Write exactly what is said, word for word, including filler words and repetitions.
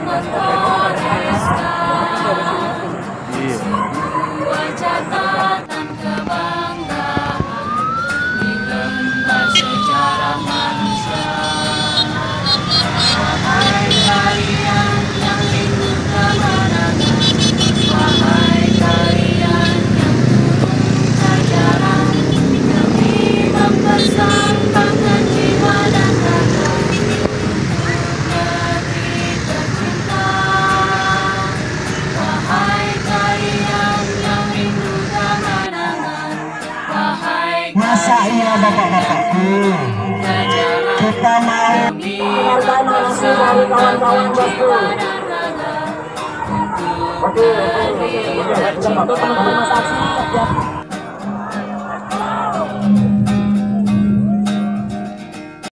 Sebuah catatan kebanggaan di lembar sejarah manusia. Wahai kalian yang rindu kemenangan, wahai kalian yang turun ke jalan demi mempersembahkan jiwa dan raga untuk negeri tercinta. Wahai kalian yang rindu kemenangan, wahai Masa iya bapak-bapakku, kita mau penghargaan langsung dari kawan-kawan bosku. Oke, oke, oke, oke.